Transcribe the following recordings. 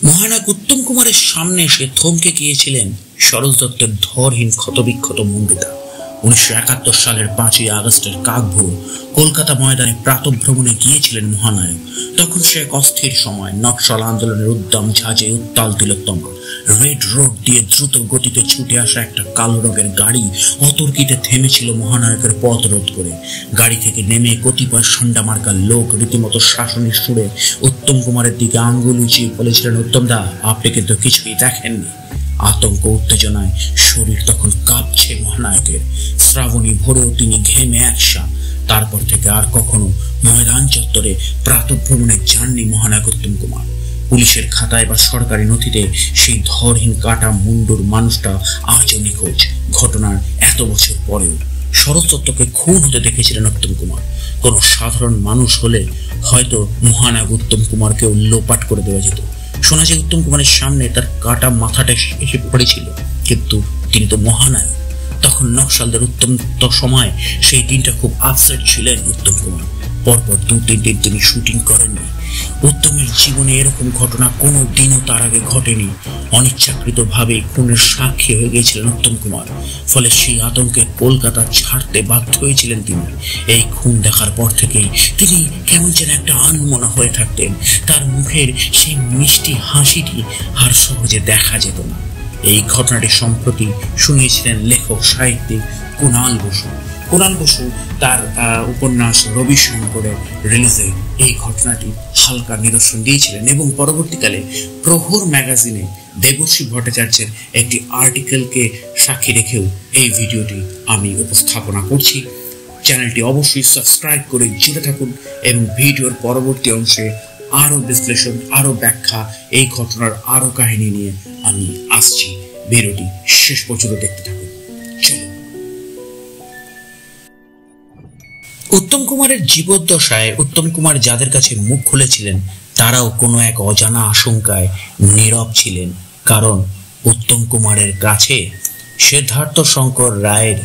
মহানায়ক উত্তম কুমারের সামনে এসে থমকে গিয়েছিলেন সরোজ দত্তের ধরহীন ক্ষতবিক্ষত মুন্ডুটা। 1971 সালের 5ই আগস্টের কাকভোর কলকাতা ময়দানে প্রাতঃভ্রমণে গিয়েছিলেন মহানায়ক। তখন সে এক অস্থির সময়। নকশাল আন্দোলনের উদ্দাম ঝাঁজে উত্তাল তিলোত্তমা। রেড রোড দিয়ে দ্রুত গতিতে ছুটে আসা একটা কালো রঙের গাড়ি অতর্কিতে থেমেছিল মহানায়কের পথ রোধ করে। গাড়ি থেকে নেমে কতিপয় সন্ডা মার্কার লোক রীতিমতো শাসনের সুরে উত্তম কুমারের দিকে আঙ্গুল উঁচিয়ে বলেছিলেন, উত্তম দা, আপনি কিন্তু কিছুই দেখেননি। আতঙ্ক উত্তেজনায় শরীর তখন কাঁপছে মহানায়কের। শ্রাবণী ভোরেও তিনি ঘেমে একসা। তারপর থেকে আর কখনো ময়দান চত্বরে প্রাতঃভ্রমণে যাননি মহানায়ক উত্তম কুমার। পুলিশের খাতায় বা সরকারি নথিতে সেই ধরহীন কাটা মুন্ডুর মানুষটা আজও নিখোঁজ। ঘটনার এত বছর পরেও শরৎ দত্তকে খুন হতে দেখেছিলেন উত্তম কুমার। কোনো সাধারণ মানুষ হলে হয়তো মহানায়ক উত্তম কুমারকেও লোপাট করে দেওয়া যেত। শোনা যায় উত্তম কুমারের সামনে তার কাটা মাথাটা এসে পড়েছিল, কিন্তু তিনি তো মহানায়ক। তখন নকশালদের উত্তপ্ত সময় সেই দিনটা খুব আপসেট ছিলেন উত্তম কুমার। পরপর 2-3 দিন তিনি শুটিং করেননি। উত্তমের জীবনে এরকম ঘটনা কোনো দিনও তার আগে ঘটেনি। অনিচ্ছাকৃত ভাবে খুনের সাক্ষী হয়ে গিয়েছিলেন উত্তম কুমার। ফলে সেই আতঙ্কে কলকাতা ছাড়তে বাধ্য হয়েছিলেন তিনি। এই খুন দেখার পর থেকেই তিনি কেমন যেন একটা আনমনা হয়ে থাকতেন। তার মুখের সেই মিষ্টি হাসিটি আর সহজে দেখা যেত না। এই ঘটনাটি সম্প্রতি শুনিয়েছিলেন লেখক সাহিত্যিক কুণাল বসু। কুণাল বসু তার উপন্যাস রবি শঙ্করের রিলিজে এই ঘটনাটি হালকা নিদর্শন দিয়েছিলেন এবং পরবর্তীকালে প্রহর ম্যাগাজিনে দেবশ্রী ভট্টাচার্যের একটি আর্টিকেলকে সাক্ষী রেখেও এই ভিডিওটি আমি উপস্থাপনা করছি। চ্যানেলটি অবশ্যই সাবস্ক্রাইব করে জুড়ে থাকুন এবং ভিডিওর পরবর্তী অংশে আরো বিশ্লেষণ, আরো ব্যাখ্যা, এই ঘটনার আরো কাহিনী নিয়ে আমি আসছি। ভিডিওটি শেষ পর্যন্ত দেখতে থাকুন। উত্তম কুমারের জীবদ্দশায় উত্তম কুমার যাদের কাছে মুখ খুলেছিলেন তারাও কোনো এক অজানা আশঙ্কায় নীরব ছিলেন। কারণ উত্তম কুমারের কাছে সিদ্ধার্থ শঙ্কর রায়ের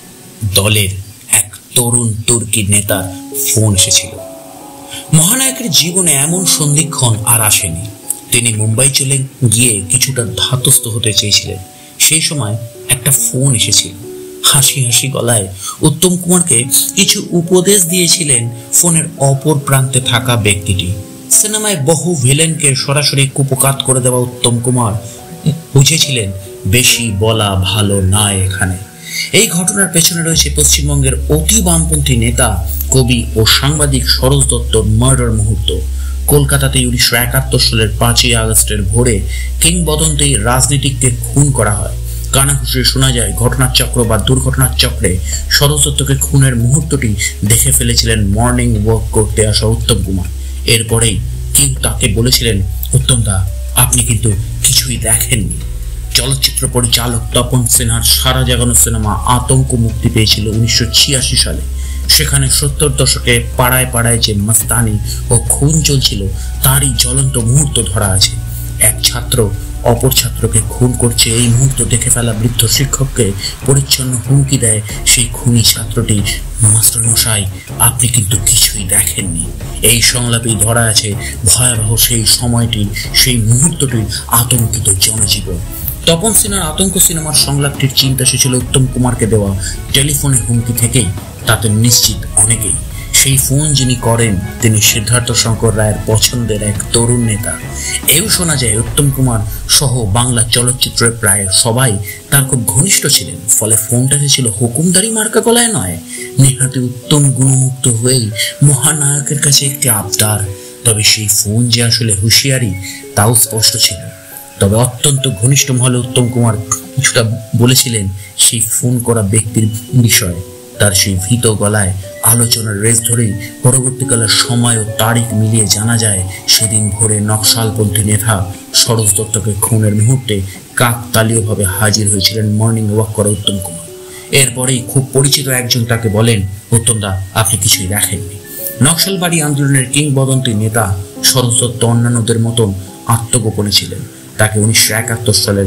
দলের এক তরুণ তুর্কি নেতার ফোন এসেছিল। মহানায়কের জীবনে এমন সন্ধিক্ষণ আর আসেনি। তিনি মুম্বাই চলে গিয়ে কিছুটা ধাতস্থ হতে চেয়েছিলেন। সেই সময় একটা ফোন এসেছিল। হাসি হাসি গলায় উত্তম কুমারকে কিছু উপদেশ দিয়েছিলেন ফোনের অপর প্রান্তে থাকা ব্যক্তিটি। সিনেমায় বহু ভিলেনকে সরাসরি কুপকাত করে দেওয়া উত্তম কুমার বুঝেছিলেন বেশি বলা ভালো না এখানে। এই ঘটনার পেছনে রয়েছে পশ্চিমবঙ্গের অতি বামপন্থী নেতা, কবি ও সাংবাদিক সরোজ দত্তর মার্ডার মুহূর্ত। কলকাতাতে 1971 সালের 5ই আগস্টের ভোরে কিংবদন্তি রাজনীতিককে খুন করা হয়। কানাঘুষে শোনা যায় ঘটনার চক্র বা দুর্ঘটনার চক্রে সরোজ দত্তকে খুনের মুহূর্তটি দেখে ফেলেছিলেন মর্নিং ওয়াক করতে আসা উত্তম কুমার। এরপরেই কেউ তাকে বলেছিলেন, উত্তম দা, আপনি কিন্তু কিছুই দেখেননি। চলচ্চিত্র পরিচালক তপন সিনহার সারা জাগানো সিনেমা আতঙ্ক মুক্তি পেয়েছিল 1986 সালে। সেখানে 70 দশকে পাড়ায় পাড়ায় যে মস্তানি ও খুন চলছিল তারই জ্বলন্ত মুহূর্ত ধরা আছে। এক ছাত্র অপর ছাত্রকে খুন করছে, এই মুহূর্ত দেখে ফেলা বৃদ্ধ শিক্ষককে পরিচ্ছন্ন হুমকি দেয় সেই খুনি ছাত্রটি, মাস্টার মশাই, আপনি কিন্তু কিছুই দেখেননি। এই সংলাপেই ধরা আছে ভয়াবহ সেই সময়টি, সেই মুহূর্তটির আতঙ্কিত জনজীবন। তপন সিনহার আতঙ্ক সিনেমার সংলাপটির চিন্তা এসেছিল উত্তম কুমারকে দেওয়া টেলিফোনে হুমকি থেকেই। তাতে নিশ্চিত অনেকেই সেই ফোন যিনি করেন তিনি সিদ্ধার্থ শঙ্কর রায়ের পছন্দের এক তরুণ নেতা। এও শোনা যায় উত্তম কুমার সহ বাংলা চলচ্চিত্রের প্রায় সবাই তার খুব ঘনিষ্ঠ ছিলেন। ফলে ফোনটা ছিল হুকুমদারি মার্কা গলায় নয়, নেহাতি উত্তম গুণমুক্ত হয়েই মহানায়কের কাছে একটি আবদার। তবে সেই ফোন যে আসলে হুঁশিয়ারি তাও স্পষ্ট ছিল। তবে অত্যন্ত ঘনিষ্ঠ মহলে উত্তম কুমার কিছুটা বলেছিলেন সেই ফোন করা ব্যক্তির বিষয়ে। তার সেই ভীত গলায় আলোচনার রেস ধরেই পরবর্তীকালে সময় ও তারিখ মিলিয়ে জানা যায় সেদিন ভোরে নকশালপন্থী নেতা সরোজ দত্তকে খুনের মুহূর্তে কাকতালীয়ভাবে হাজির হয়েছিলেন মর্নিং ওয়াক করা উত্তম কুমার। এরপরেই খুব পরিচিত একজন তাকে বলেন, উত্তম দা, আপনি কিছুই দেখেননি। নকশালবাড়ি আন্দোলনের কিংবদন্তি নেতা সরোজ দত্ত অন্যান্যদের মতন আত্মগোপনে ছিলেন। তাকে 1971 সালের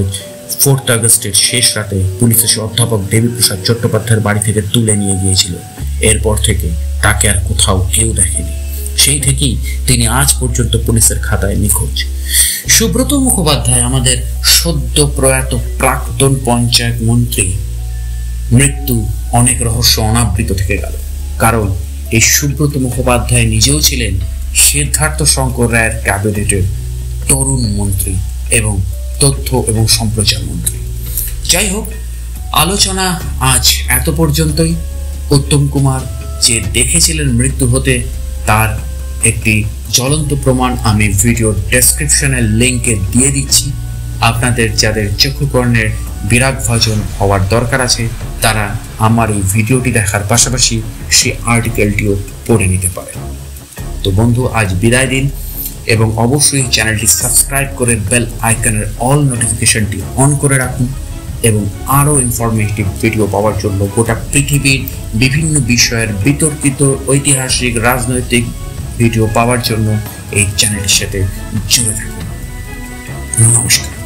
4 আগস্টের শেষ রাতে পুলিশ এসে অধ্যাপক দেবীপ্রসাদ চট্টোপাধ্যায়ের বাড়ি থেকে তুলে নিয়ে গিয়েছিল। এরপর থেকে তাকে আর কোথাও কেউ দেখেনি। সেই থেকেই তিনি আজ পর্যন্ত পুলিশের খাতায় নিখোঁজ। সুব্রত মুখোপাধ্যায় আমাদের সদ্য প্রয়াত প্রাক্তন পঞ্চায়েত মন্ত্রী মৃত্যু অনেক রহস্য অনাবৃত থেকে গেল, কারণ এই সুব্রত মুখোপাধ্যায় নিজেও ছিলেন সিদ্ধার্থ শঙ্কর রায়ের ক্যাবিনেটের তরুণ মন্ত্রী এবং তথ্য এবং সম্প্রচার মন্ত্রী। যাই হোক, আলোচনা আজ এত পর্যন্তই। উত্তম কুমার যে দেখেছিলেন মৃত্যু হতে তার একটি জ্বলন্ত প্রমাণ আমি ভিডিও ডেসক্রিপশনের লিঙ্কে দিয়ে দিচ্ছি। আপনাদের যাদের চক্ষুকর্ণের বিরাগভাজন হওয়ার দরকার আছে তারা আমার এই ভিডিওটি দেখার পাশাপাশি সেই আর্টিকেলটিও পড়ে নিতে পারে। তো বন্ধু, আজ বিদায় দিন এবং অবশ্যই চ্যানেলটি সাবস্ক্রাইব করে বেল আইকনের অল নোটিফিকেশনটি অন করে রাখুন এবং আরও ইনফরমেটিভ ভিডিও পাওয়ার জন্য গোটা পৃথিবীর বিভিন্ন বিষয়ের বিতর্কিত ঐতিহাসিক রাজনৈতিক ভিডিও পাওয়ার জন্য এই চ্যানেলের সাথে জুড়ে থাকুন। নমস্কার।